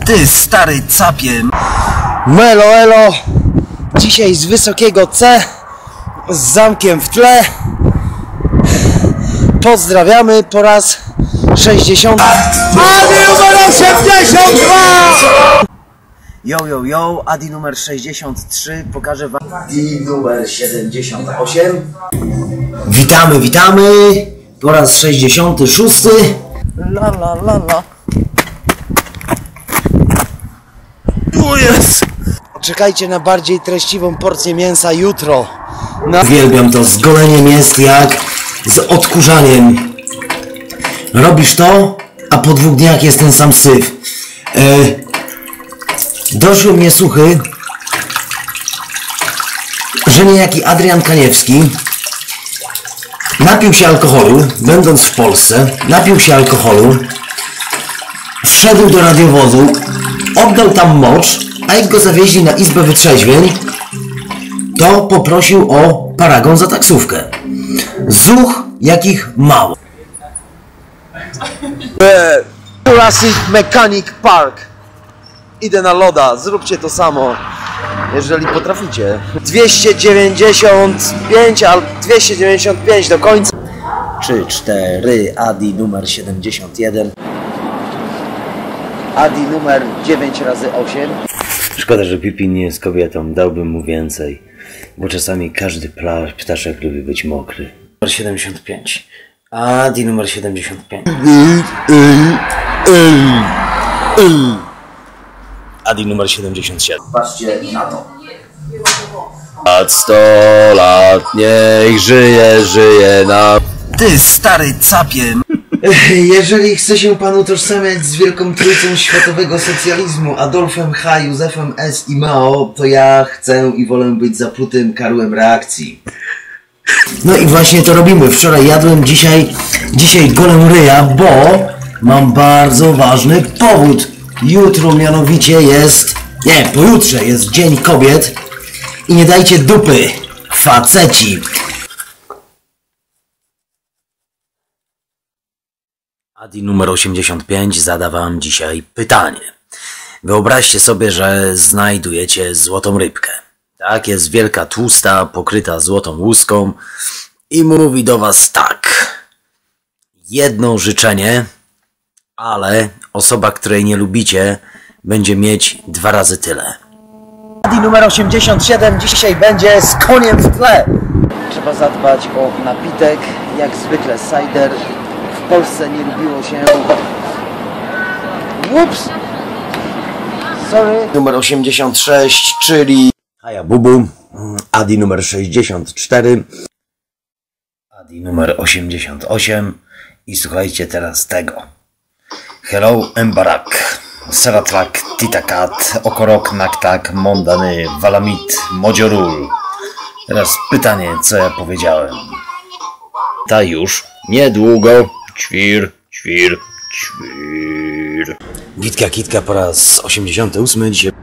Ty stary capie. Melo elo. Dzisiaj z wysokiego C, z zamkiem w tle. Pozdrawiamy po raz 60. Adi numer 82! Yo, Adi numer 63, pokażę wam Adi numer 78. Witamy, po raz 66. La. O jest! Czekajcie na bardziej treściwą porcję mięsa jutro. Uwielbiam to, z goleniem jest jak z odkurzaniem. Robisz to, a po 2 dniach jest ten sam syf. Doszły mnie słuchy, że niejaki Adrian Kaniewski napił się alkoholu, będąc w Polsce, wszedł do radiowozu, oddał tam mocz, a jak go zawieźli na izbę wytrzeźwień, to poprosił o paragon za taksówkę. Zuch jakich mało. Jurassic Mechanic Park. Idę na loda, zróbcie to samo, jeżeli potraficie. 295 albo 295 do końca. 3-4, Adi numer 71. Adi numer 9x8. Szkoda, że Pipin nie jest kobietą, dałbym mu więcej, bo czasami każdy ptaszek lubi być mokry. Numer 75. Adi numer 75. Adi numer 77. Patrzcie na to. 100 lat, niech żyje nam. Ty stary capie. Jeżeli chce się pan utożsamiać z wielką trójcą światowego socjalizmu, Adolfem H., Józefem S. i Mao, to ja chcę i wolę być zaplutym karłem reakcji. No i właśnie to robimy. Wczoraj jadłem, dzisiaj golem ryja, bo mam bardzo ważny powód. Jutro mianowicie jest, pojutrze jest Dzień Kobiet i nie dajcie dupy, faceci. Adi numer 85 zada wam dzisiaj pytanie. Wyobraźcie sobie, że znajdujecie złotą rybkę. Tak, jest wielka, tłusta, pokryta złotą łuską i mówi do was tak. Jedno życzenie, ale osoba, której nie lubicie, będzie mieć 2 razy tyle. Adi numer 87 dzisiaj będzie z koniem w tle. Trzeba zadbać o napitek, jak zwykle cider. W Polsce nie lubiło się... Ups! Sorry. Numer 86, czyli Hayabubu. Adi numer 64. Adi numer 88. I słuchajcie teraz tego. Hello Mbarak. Seratrak, Titakat, Okorok, Naktak, Mondany, Walamit, Modziorul. Teraz pytanie, co ja powiedziałem. Ta już niedługo. Ćwir. Witka Kitka po raz 88. Dzisiaj